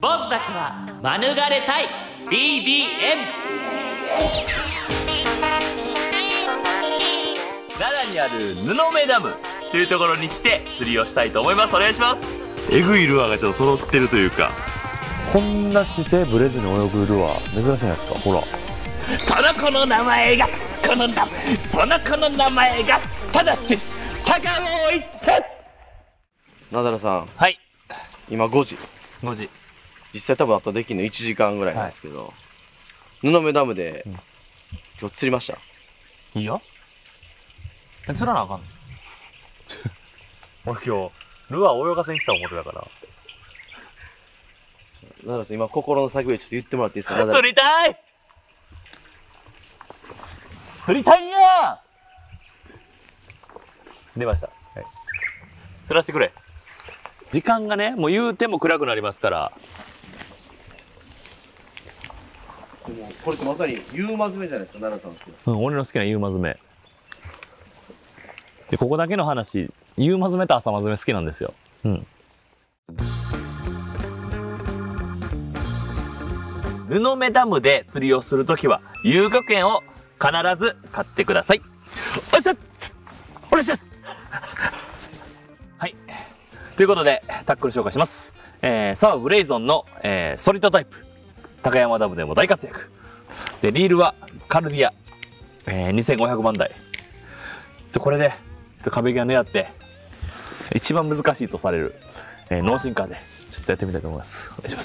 坊主だけは免れたい BDM。 奈良にある布目ダムというところに来て釣りをしたいと思います。お願いします。 えぐいルアーがちょっと揃ってるというか、こんな姿勢ブレずに泳ぐルアー珍しいんですか。ほら、 その子の名前がその子の名前がただし高を言ってナダルさん、 はい、 今5時。 5時。 実際多分あとできるの1時間ぐらいなんですけど、布目ダムで、今日釣りました。 いいよ。釣らなあかん。俺今日ルアー泳がせに来た思ってたから。 ナダルさん、今心の叫びをちょっと言ってもらっていいですか。 釣りたい釣りたいや出ました。はい、釣らせてくれ。時間がね、もう言うても暗くなりますから。 でもこれってまさにユーマ詰めじゃないですか、奈良さん好きな。 俺の好きなユーマ詰めで、ここだけの話、ユーマ詰めと朝マ詰め好きなんですよ。布目ダムで釣りをするときは遊漁券を必ず買ってください。お願いします。お願いします。はい、ということでタックル紹介します。サーブレイゾンの、ソリッドタイプ、高山ダムでも大活躍で、リールはカルディア、2500番台。これでちょっと壁際狙って一番難しいとされる、ノーシンカーでちょっとやってみたいと思います。お願いします。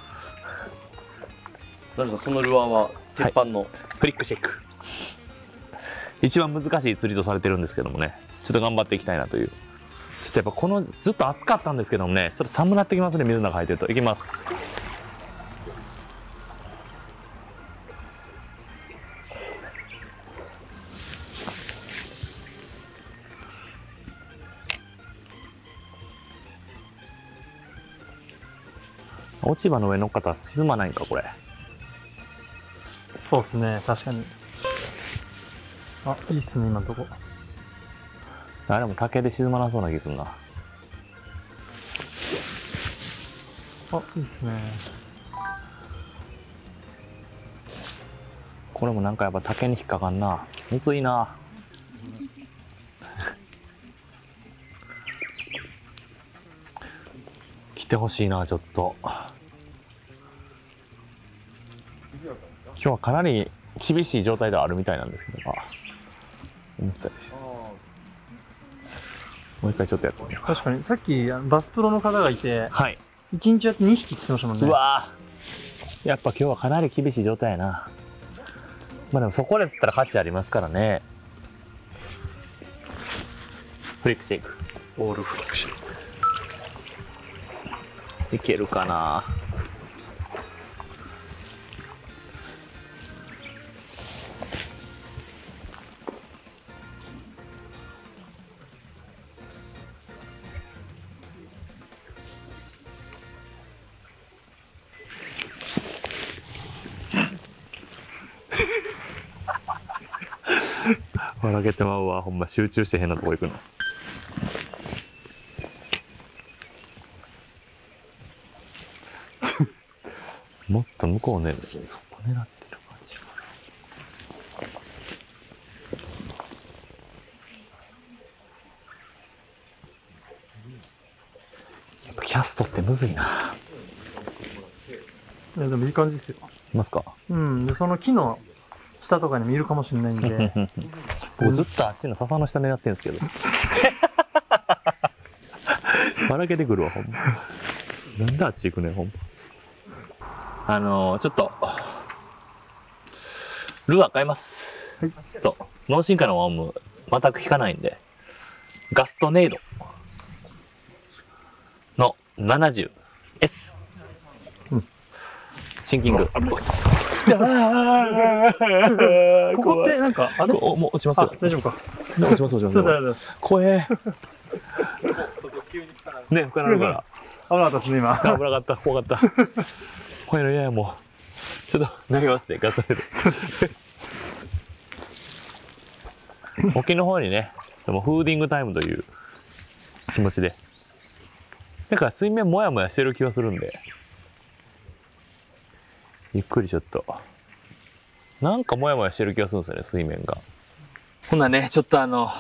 奈良さん、そのルアーは鉄板の、 フリックシェイク、一番難しい釣りとされてるんですけどもね、ちょっと頑張っていきたいなという。ちょっとやっぱこのずっと暑かったんですけどもね、ちょっと寒なってきますね、水の中入ってると。いきます。落ち葉の上乗っかったら沈まないんか、これ。 そうですね、確かに。あ、いいっすね、今のとこ。 あれも竹で沈まなそうな気するな。 あ、いいっすね。 これもなんかやっぱ竹に引っかかんな。むずいな。来てほしいな、ちょっと。今日はかなり厳しい状態ではあるみたいなんですけど、思ったりして。もう一回ちょっとやってみようか。 確かに、さっきバスプロの方がいて、 はい。 1日やって2匹釣ってましたもんね。 うわぁ。やっぱ今日はかなり厳しい状態やな。まあでもそこで釣ったら価値ありますからね。フリックシェイク。 オールフリックシェイク。 いけるかな。笑けてまうわ、ほんま集中して変なとこ行くの。もっと向こうね、そこ狙ってる感じかな。やっぱキャストってむずいな。 いや、でもいい感じですよ。 いますか。 うん、で、その木の下とかにもいるかもしれないんで。 僕ずっとあっちの笹の下狙ってんですけど。笑けてくるわ、ほんま。なんであっち行くねん、ほんま。ちょっと、ルアー変えます。 はい、 ちょっと、脳進化のワーム、全く効かないんで、ガストネイドの 70S。シンキング。ここってなんか、あれもう落ちますよ。 大丈夫か。 落ちます、落ちます。怖え。ね、深なるから。 危なかったですね、今。 危なかった、怖かった。怖いの嫌や、もう。ちょっと、投げますね、ガッツヘル。沖の方にね、でもフーディングタイムという気持ちで。だから水面もやもやしてる気がするんで、 ゆっくりちょっと。なんかモヤモヤしてる気がするんですよね、水面が。 ほんなね、ちょっと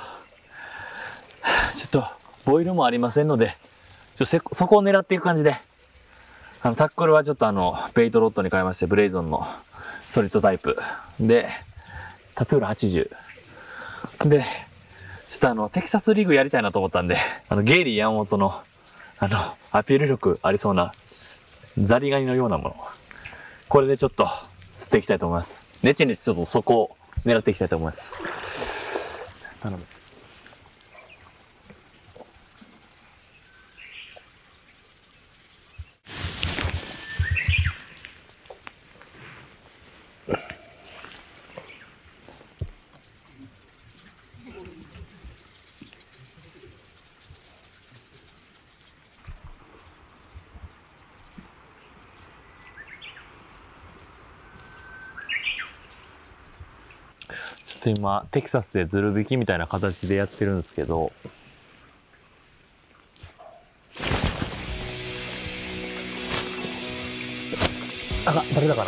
ボイルもありませんので、そこを狙っていく感じで、タックルはちょっとベイトロッドに変えまして、ブレイゾンのソリッドタイプ。で、タトゥール80。で、ちょっとテキサスリーグやりたいなと思ったんで、ゲイリー山本の、アピール力ありそうな、ザリガニのようなもの。これでちょっと釣っていきたいと思います。ネチネチちょっとそこを狙っていきたいと思います。頼む。 ちょっと今、テキサスでズル引きみたいな形でやってるんですけど、 バレたかな。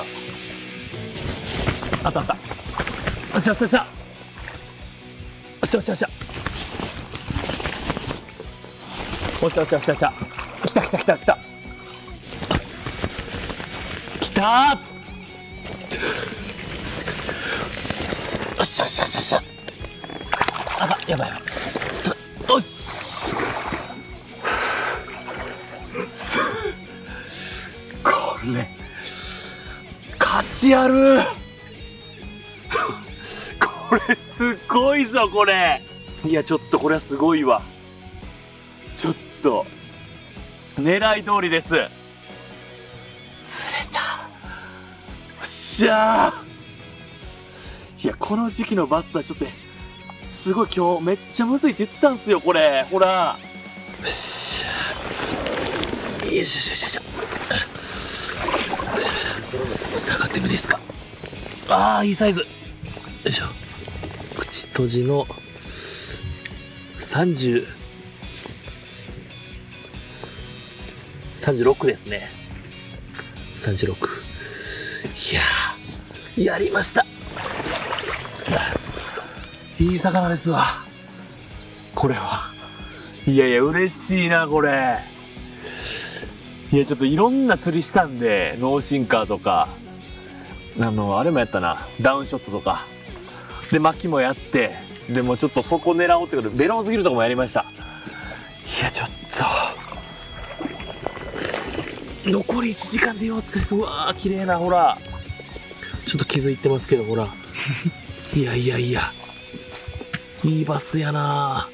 あったあった。よっしゃよっしゃよっしゃ。よっしゃよっしゃよっしゃ。よっしゃよっしゃよっしゃよっしゃ。来た来た来た来た。来たー。よっしゃよっしゃよっしゃよっしゃ。やばいやばい。ちょっと、よし。これ。価値ある。これすごいぞこれ。いやちょっとこれはすごいわ。ちょっと狙い通りです。釣れた。よっしゃー。いやこの時期のバスはちょっとすごい今日めっちゃむずいって言ってたんすよこれ。ほら。よっしゃ。よいしょよいしょよいしょ。ちょっと測ってみていいですか。ああいいサイズ。よいしょ。口閉じの36ですね。36。いやーやりました。いい魚ですわこれは。いやいや嬉しいなこれ。いやちょっといろんな釣りしたんで、ノーシンカーとかあれもやったな、ダウンショットとかで巻きもやって、でもちょっとそこ狙おうってことでベローズギルとかもやりました。いやちょっと残り1時間でよう釣れて、うわー綺麗な、ほらちょっと気づいてますけど、ほらいやいやいやいいバスやな。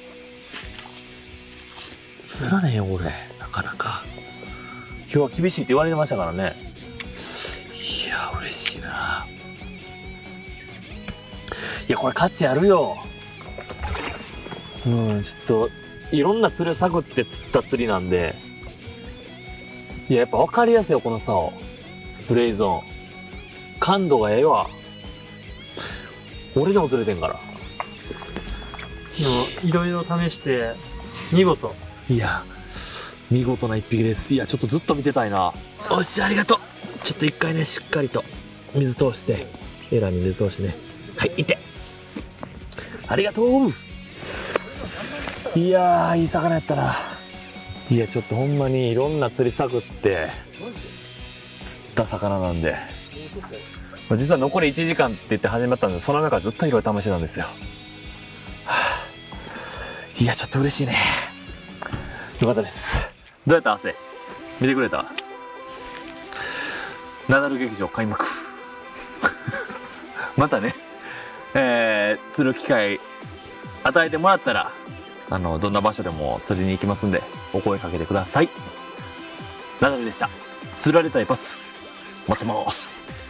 釣らねえよ俺なかなか。今日は厳しいって言われてましたからね。いや嬉しいな。いやこれ価値あるよ。ちょっといろんな釣りを探って釣った釣りなんで、いややっぱ分かりやすいよこの竿。ブレイゾン感度がええわ。俺でも釣れてんから。 いろいろ試して見事。 いや見事な一匹です。いやちょっとずっと見てたいな。よしありがとう。ちょっと一回ねしっかりと水通して、エラーに水通してね。はいいて、ありがとう。いやーいい魚やったな。いやちょっとほんまにいろんな釣り探って釣った魚なんで、実は残り1時間って言って始まったんで、その中ずっといろいろ試してたんですよ。いやちょっと嬉しいね。よかったです。どうやった汗見てくれた。ナダル劇場開幕またね、釣る機会与えてもらったらどんな場所でも釣りに行きますんで、お声かけてください。ナダルでした。釣られたいパス待ってます。